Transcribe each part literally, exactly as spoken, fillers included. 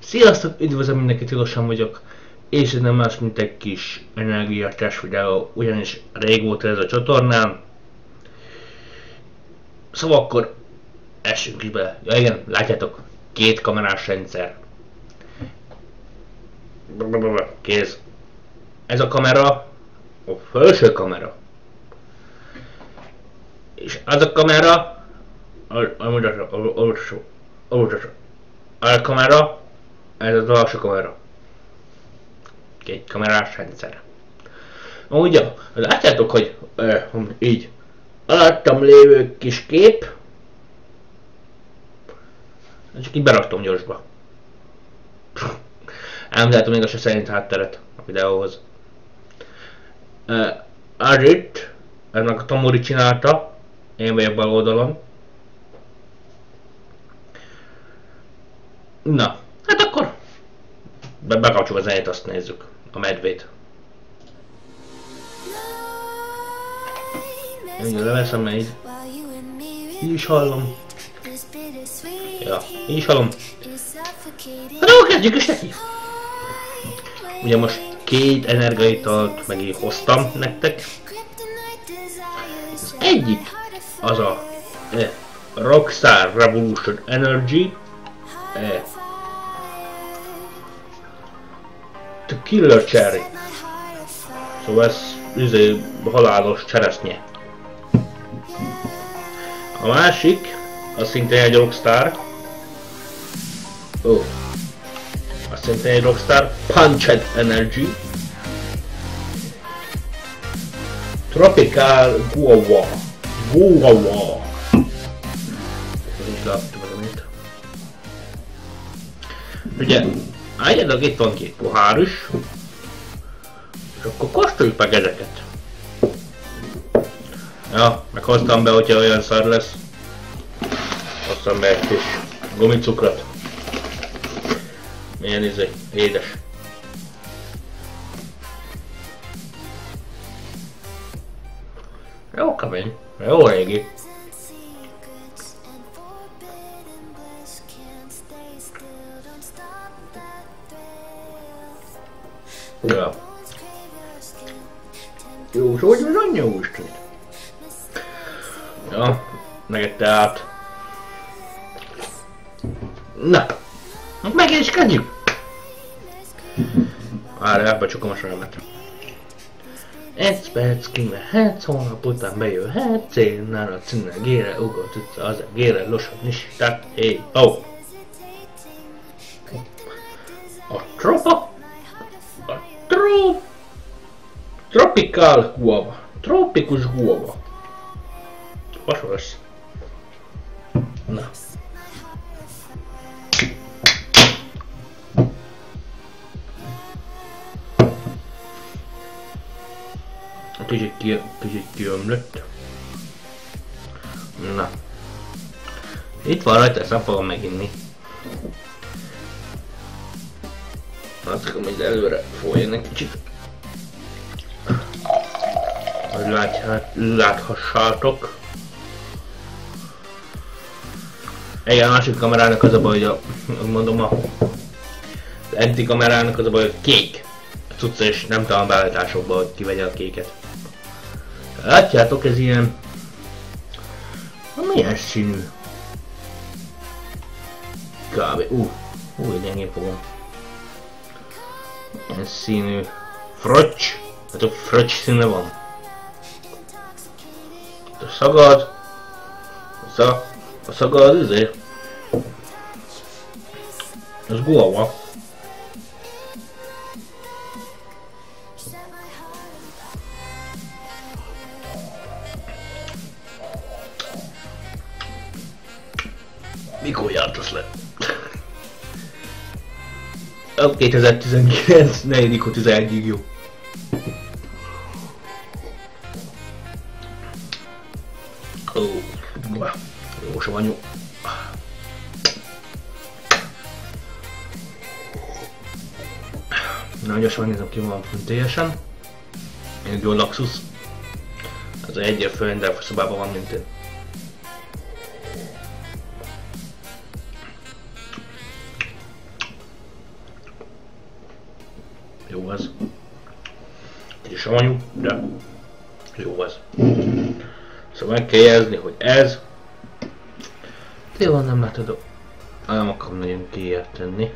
Sziasztok, üdvözlöm mindenkit, Tilosan vagyok, és ez nem más, mint egy kis energiatest videó, ugyanis régóta ez a csatornám. Szóval akkor essünk is bele. Ja igen, látjátok, két kamerás rendszer. Kész. Ez a kamera, a felső kamera. És az a kamera, a kamera, ez az alsó kamera. Két kamerás rendszer. Ugye, látjátok, hogy uh, így alattam lévő kis kép, csak így beraktam gyorsba. Elmutatom még a se szerint hátteret a videóhoz. Uh, az itt, ez meg a Tamori csinálta, én vagyok bal oldalon. Na, hát akkor be bekapcsoljuk a zenét, azt nézzük, a medvét. Én leveszem, mert így, így is hallom. Ja, így is hallom. Hát akkor kezdjük is neki. Ugye most két energiaitalt meg így hoztam nektek. Az egyik az a eh, Rockstar Revolution Energy. Eh, The Killer Cherry. Szóval ez üzé, halálos cseresznye. A másik, az szintén egy Rockstar. Ó. Oh. Az szintén egy Rockstar. Punched Energy. Tropical Guava. Guava. Ugye, álljátok, itt van két pohár is, és akkor kóstoljuk meg ezeket. Ja, meg hoztam be, hogyha olyan szar lesz. Hoztam be egy kis gumicukrot. Milyen izé, édes. Jó kemény, jó régi. Ja. Jó, hogy az anyja úristen. Ja, megette át. Na, meg is kezdjük. Várj, elbecsukom a sörömet. Egy perc kimehetsz, holnap után bejöhetsz, célnál a címegére ugott utca, az egére losod nistát, hé, ó. Oh. A tropa? Tro... Tropical guava. Tropikus guava. Vasol lesz. Na. Kicsit ki, kicsit kiömlött. Na. Itt van rajta, ezt nem fogom meginni. Azt akarom, hogy előre folyjon egy kicsit. Hogy lát, láthassátok. Igen, a másik kamerának az a baj, hogy a, mondom, a, az eddi kamerának az a baj, hogy kék. A cucca és nem talán beállításokban, hogy kivegye a kéket. Látjátok, ez ilyen... Milyen színű? Kb. Ú, uh, ú, gyengén fogom. Milyen színű? Fröccs? Hát a fröccs színe van. A szagad. A, szag, a szagad azért. Az guava. Mikor jártas le? kétezer-tizenkilenc. negyedik tizenegyig jó. Ó, oh, jó savanyú. Na, gyorsan megnézem, ki van teljesen. Én jó Laxus. Ez egyre főn, de szobában van, mint én. Jó az. Kicsit savanyú, de jó az. Szóval meg kell jelzni, hogy ez... Jó, nem látod, nem akarom nagyon kijjel tenni.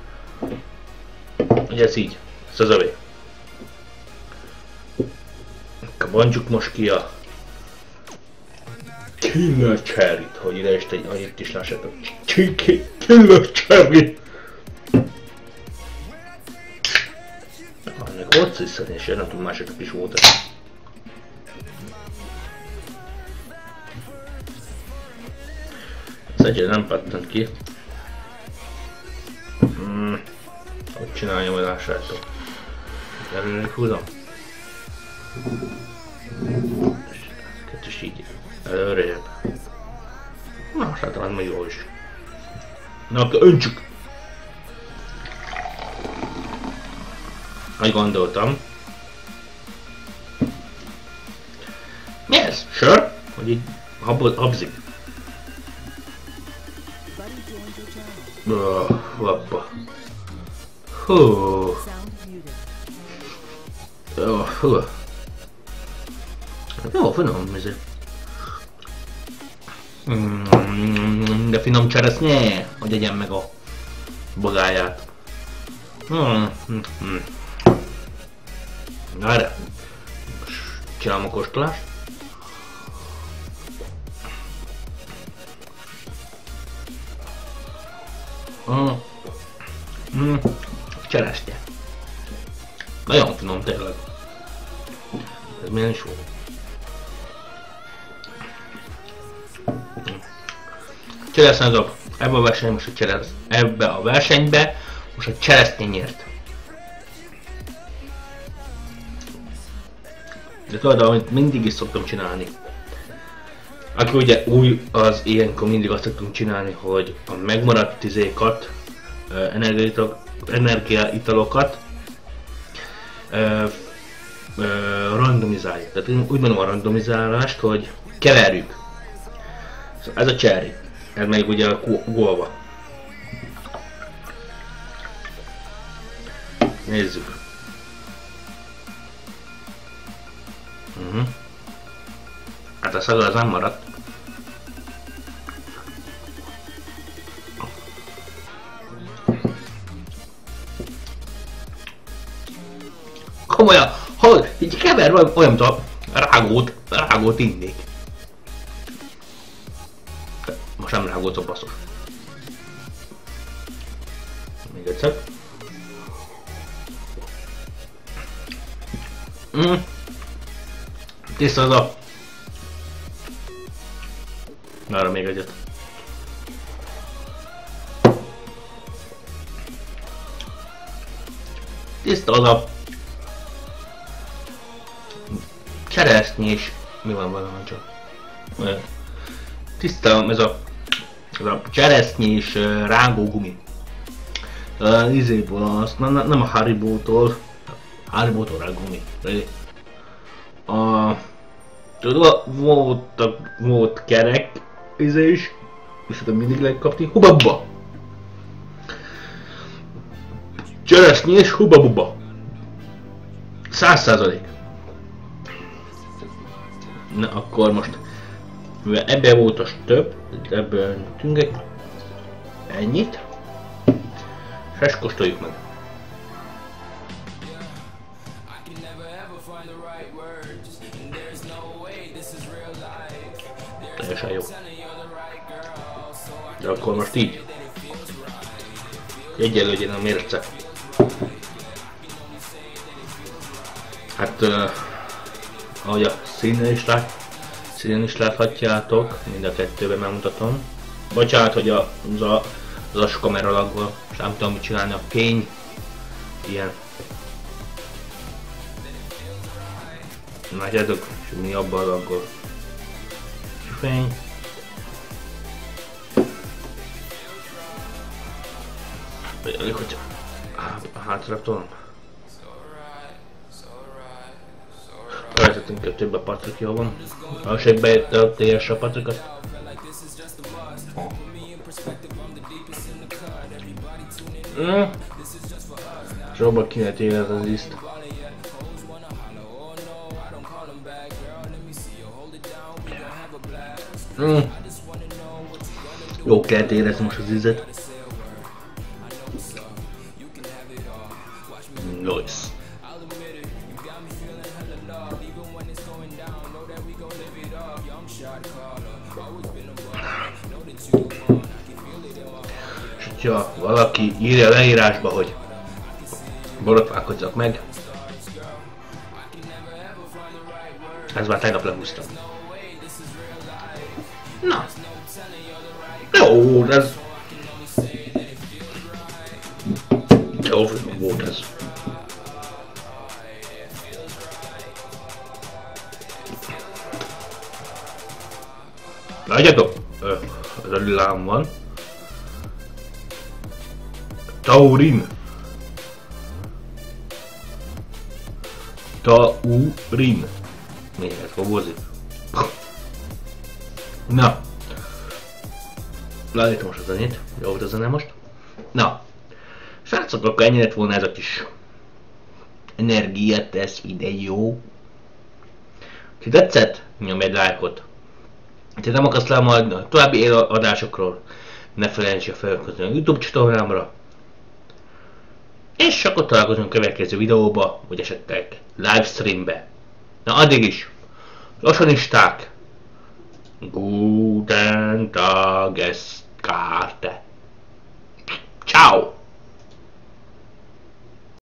Ugye ez így, ez az övé. Akkor bontsuk most ki a Killer Cherry-t, hogy ide is, hogy itt is lássátok. Killer Cherry! Ennek ott visszadni, és nem tudom, másoknak is volt ez. Ez egyre nem pattant ki. Hmm. Hogy csináljam, hogy lássátok. Előre húzom. Ezeket is így előrébb. Na, hát az még jó is. Na, akkor öntsük! Ahogy gondoltam. Mi ez? Sör? Hogy így habzik. Oh, lappa. Hú. Oh, hú. Jó, finom ezért. Mm, de finom cseresznye, hogy egyen meg a bogáját. Mm, mm, mm. Na erre. Csinálom a kóstolást. Mm. Mm. Cseresznye. Nagyon finom tényleg. Ez milyen is volt? Cseresznye, ebbe a versenybe most a cseresznye, ebbe a versenybe most a cseresznye nyert. De tudod, amit mindig is szoktam csinálni. Aki ugye új, az ilyenkor mindig azt szoktunk csinálni, hogy a megmaradt tizékat, energiaitalokat randomizáljuk. Tehát úgy mondom a randomizálást, hogy keverjük. Szóval ez a cherry. Ez meg ugye a guava. Nézzük. Uh-huh. Hát a szaga az nem maradt. Komolyan, hogy így kever olyan, mint a rágót, rágót innék. Most nem rágót, a basszus. Még egyszer. Mm. Tiszta az a... Arra még egyet. Tiszta az a... Cseresznye és... Mi van valami csak? Tiszta ez a... Ez a cseresznye és uh, rágógumi. Uh, izéből az... Nem, nem a Haribo-tól. Haribo-tól rágógumi. A... Tudod, volt, volt kerek izé is, és hát mindig lehet kapni, hubabba! Cseresznye és hubabuba. Száz százalék. Na akkor most, mivel ebben volt az több, ebből tüngek ennyit, és ezt kóstoljuk meg. Teljesen jó. De akkor most így. Egyenlődjén a mérce. Hát, uh, ahogy a színen is, lát, színen is láthatjátok, mind a kettőben megmutatom. Bocsánat, hogy a, az, a, az a kamera laggol, és nem tudom mit csinálni, a fény ilyen. Látjátok, és mi abban laggol. Fény. Elég, hogy hátra tolom. Rajtatunk a több a Patrik, jó van. Most bejött a té es a Patrikat. Mm. Jobban kinek érez az ízt. Mm. Jó kellett érezni most az ízet. Nice. És hogyha valaki írja a leírásba, hogy borotválkozzak meg, ez már tegnap lehúztam. Na. Jó, ez... Jó volt ez. Látjátok? Ez a lilám van. Taurin. Taurin. Még ez fogozik. Na. Leállítom most a zenét. Jó volt a zene most. Na. Srácok, akkor ennyi lett volna ez a kis energiatesz videó. Ha tetszett, nyomj egy lájkot. Ha nem akarsz lemadni a további adásokról, ne felejts el feliratkozni a YouTube csatornámra. És akkor találkozunk a következő videóba, vagy esetleg livestreambe. Na addig is, lassanisták! Guten Tag, es Karte. Ciao!